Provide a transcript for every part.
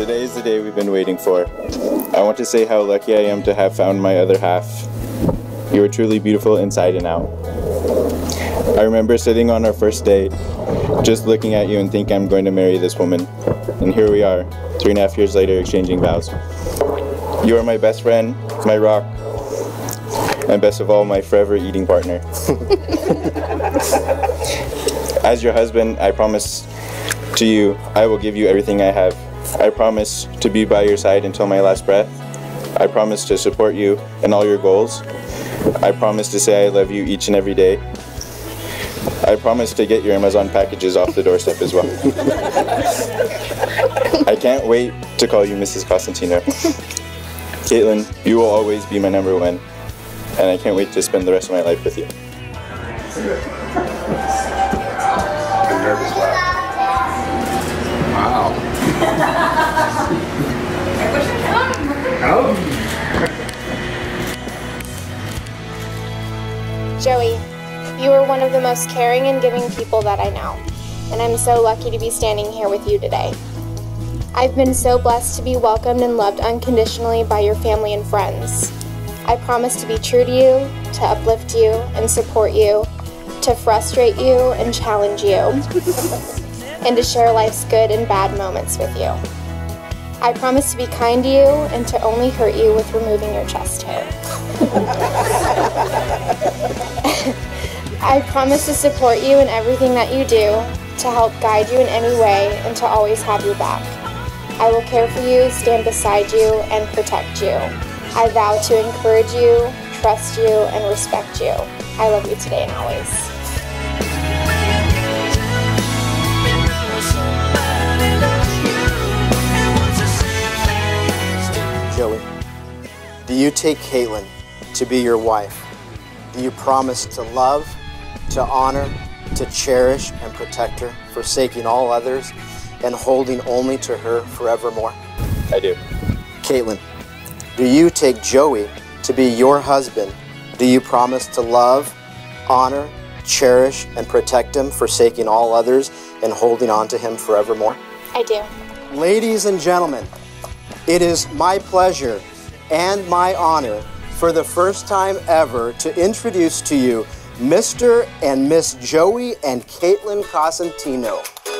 Today is the day we've been waiting for. I want to say how lucky I am to have found my other half. You are truly beautiful inside and out. I remember sitting on our first date, just looking at you and thinking I'm going to marry this woman. And here we are, 3.5 years later, exchanging vows. You are my best friend, my rock, and best of all, my forever eating partner. As your husband, I promise to you, I will give you everything I have. I promise to be by your side until my last breath. I promise to support you in all your goals. I promise to say I love you each and every day. I promise to get your Amazon packages off the doorstep as well. I can't wait to call you Mrs. Cosentino. Caitlin, you will always be my number one, and I can't wait to spend the rest of my life with you. A nervous laugh. Wow. Joey, you are one of the most caring and giving people that I know, and I'm so lucky to be standing here with you today. I've been so blessed to be welcomed and loved unconditionally by your family and friends. I promise to be true to you, to uplift you and support you, to frustrate you and challenge you, and to share life's good and bad moments with you. I promise to be kind to you and to only hurt you with removing your chest hair. I promise to support you in everything that you do, to help guide you in any way, and to always have your back. I will care for you, stand beside you, and protect you. I vow to encourage you, trust you, and respect you. I love you today and always. Joey, do you take Caitlin to be your wife? Do you promise to love, to honor, to cherish and protect her, forsaking all others and holding only to her forevermore? I do. Caitlin, do you take Joey to be your husband? Do you promise to love, honor, cherish and protect him, forsaking all others and holding on to him forevermore? I do. Ladies and gentlemen, it is my pleasure and my honor for the first time ever to introduce to you Mr. and Miss Joey and Caitlin Cosentino.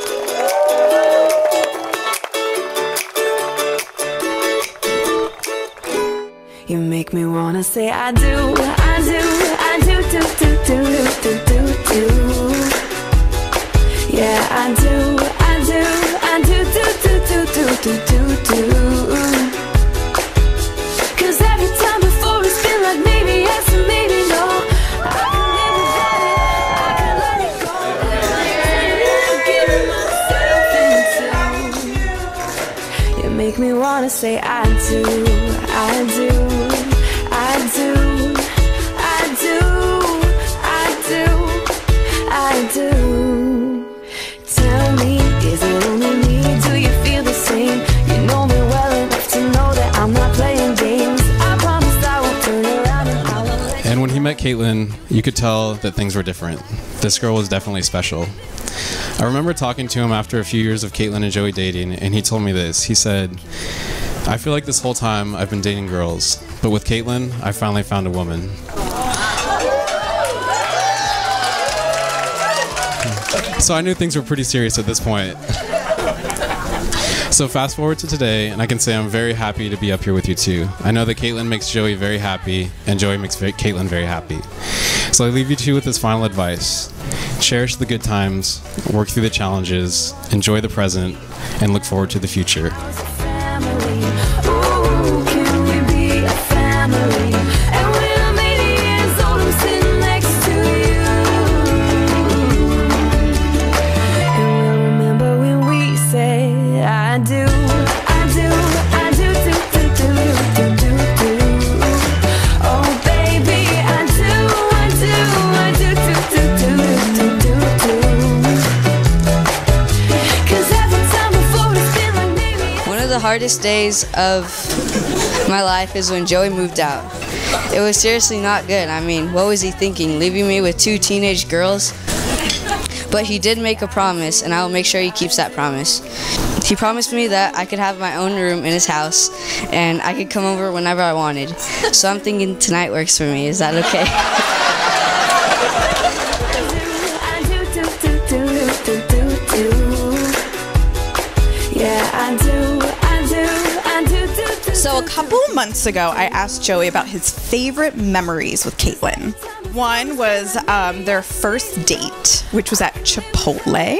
You make me wanna say I do, I do, I do, do, do, do, do, do, do. Yeah, I do, I do, I do, do, do, do, do, do, do. Cause every time before it's been like maybe yes and maybe no. I can live without it, I can let it go. I'm giving myself into. You make me wanna say I do, I do. I do, I do, I do, I do. Tell me, is it only me? Do you feel the same? You know me well enough to know that I'm not playing games. I promise I won't turn around and I won't let you. And when he met Caitlin, you could tell that things were different. This girl was definitely special. I remember talking to him after a few years of Caitlin and Joey dating, and he told me this. He said, I feel like this whole time I've been dating girls, but with Caitlin, I finally found a woman. So I knew things were pretty serious at this point. So fast forward to today, and I can say I'm very happy to be up here with you too. I know that Caitlin makes Joey very happy, and Joey makes Caitlin very happy. So I leave you two with this final advice. Cherish the good times, work through the challenges, enjoy the present, and look forward to the future. The hardest days of my life is when Joey moved out. It was seriously not good. I mean, what was he thinking, leaving me with 2 teenage girls? But he did make a promise, and I will make sure he keeps that promise. He promised me that I could have my own room in his house and I could come over whenever I wanted. So I'm thinking tonight works for me. Is that okay? Yeah, I do. So a couple of months ago, I asked Joey about his favorite memories with Caitlin. One was their first date, which was at Chipotle.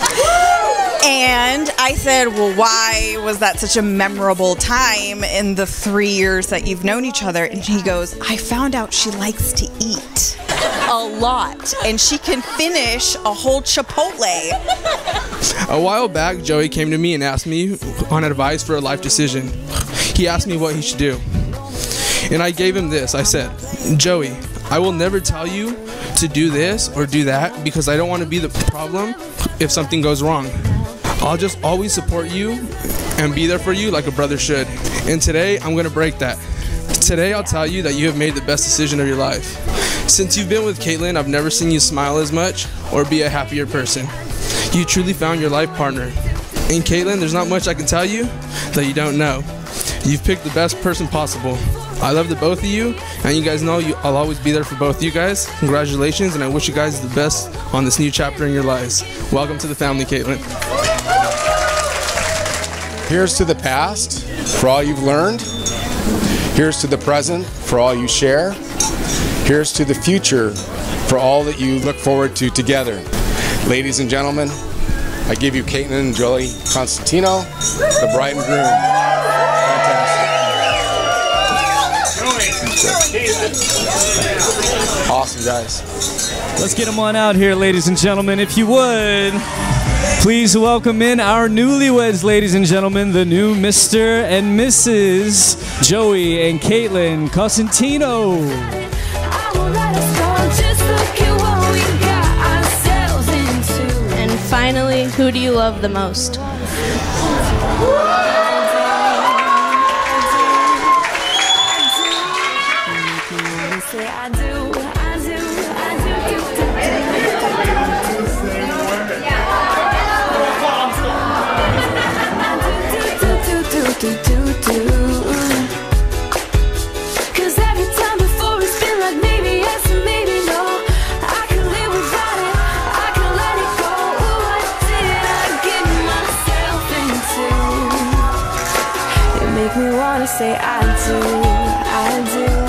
And I said, well, why was that such a memorable time in the 3 years that you've known each other? And he goes, I found out she likes to eat a lot, and she can finish a whole Chipotle. A while back, Joey came to me and asked me on advice for a life decision. He asked me what he should do. And I gave him this. I said, Joey, I will never tell you to do this or do that because I don't want to be the problem if something goes wrong. I'll just always support you and be there for you like a brother should. And today, I'm going to break that. Today, I'll tell you that you have made the best decision of your life. Since you've been with Caitlin, I've never seen you smile as much or be a happier person. You truly found your life partner. And Caitlin, there's not much I can tell you that you don't know. You've picked the best person possible. I love the both of you, and you guys know I'll always be there for both of you guys. Congratulations, and I wish you guys the best on this new chapter in your lives. Welcome to the family, Caitlin. Here's to the past for all you've learned. Here's to the present for all you share. Here's to the future for all that you look forward to together. Ladies and gentlemen, I give you Caitlin and Joey Constantino, the bride and groom. Fantastic. Awesome, guys. Let's get them on out here, ladies and gentlemen. If you would, please welcome in our newlyweds, ladies and gentlemen, the new Mr. and Mrs. Joey and Caitlin Constantino. And finally, who do you love the most? Cause every time before it's been like maybe yes and maybe no. I can live without it, I can let it go. What did I get myself into? It make me wanna say I do, I do.